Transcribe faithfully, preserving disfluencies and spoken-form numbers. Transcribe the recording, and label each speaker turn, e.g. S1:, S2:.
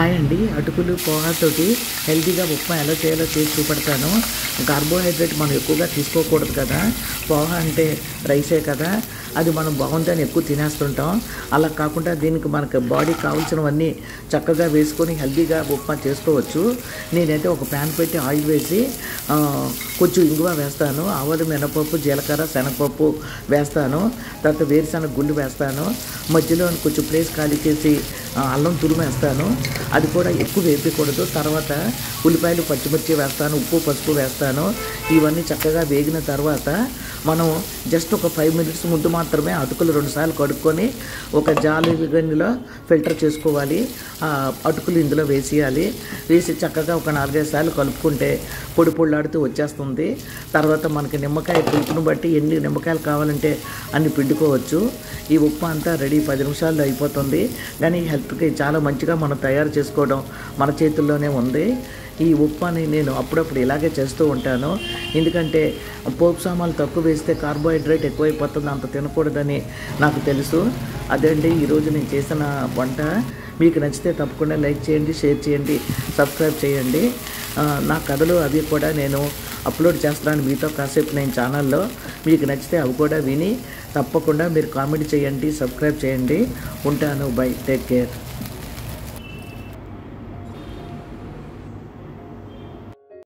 S1: Hi అండి. అటుకులు పోహాతోటి హెల్తీగా ఉప్మా ఎలా చేయాలో చేసి చూపెడతాను. కార్బోహైడ్రేట్ మనం ఎక్కువగా తీసుకోకూడదు కదా. పోహా అంటే రైసే కదా, అది మనం బాగుందని ఎక్కువ తినేస్తుంటాం. అలా కాకుండా దీనికి మనకు బాడీకి కావాల్సినవన్నీ చక్కగా వేసుకొని హెల్తీగా ఉప్మా చేసుకోవచ్చు. నేనైతే ఒక ప్యాన్ పెట్టి ఆయిల్ వేసి కొంచెం ఇంగువ వేస్తాను, ఆవాలు, మినపప్పు, జీలకర్ర, శనగపప్పు వేస్తాను. తర్వాత వేరుశనగ గుళ్ళు వేస్తాను. మధ్యలో కొంచెం ప్లేస్ ఖాళీ చేసి అల్లం తురుము వేస్తాను. అది కూడా ఎక్కువ వేపకూడదు. తర్వాత ఉల్లిపాయలు, పచ్చిమిర్చి వేస్తాను, ఉప్పు, పసుపు వేస్తాను. ఇవన్నీ చక్కగా వేగిన తర్వాత మనం జస్ట్ ఒక ఫైవ్ మినిట్స్ ముందు మాత్రమే అటుకులు రెండుసార్లు కడుక్కొని ఒక జాలి గిన్నెలో ఫిల్టర్ చేసుకోవాలి. అటుకులు ఇందులో వేసేయాలి. వేసి చక్కగా ఒక నాలుగైదు సార్లు కలుపుకుంటే పొడి పొడిలాడుతూ వచ్చేస్తుంది. తర్వాత మనకి నిమ్మకాయ పులుపును బట్టి ఎన్ని నిమ్మకాయలు కావాలంటే అన్ని పిండుకోవచ్చు. ఈ ఉప్మా అంతా రెడీ, పది నిమిషాల్లో అయిపోతుంది. కానీ హెల్త్కి చాలా మంచిగా మనం తయారు చేసుకోవడం మన చేతుల్లోనే ఉంది. ఈ ఉప్మాని నేను అప్పుడప్పుడు ఇలాగే చేస్తూ ఉంటాను. ఎందుకంటే పోపు సామాన్లు తక్కువ వేస్తే కార్బోహైడ్రేట్ ఎక్కువైపోతుంది, అంత తినకూడదని నాకు తెలుసు. అదండి ఈరోజు నేను చేసిన వంట. మీకు నచ్చితే తప్పకుండా లైక్ చేయండి, షేర్ చేయండి, సబ్స్క్రైబ్ చేయండి. నా కథలు అవి కూడా నేను అప్లోడ్ చేస్తున్నాను మీతో కాసేపు నేను ఛానల్లో. మీకు నచ్చితే అవి కూడా విని తప్పకుండా మీరు కామెంట్ చేయండి, సబ్స్క్రైబ్ చేయండి. ఉంటాను. Bye, take care.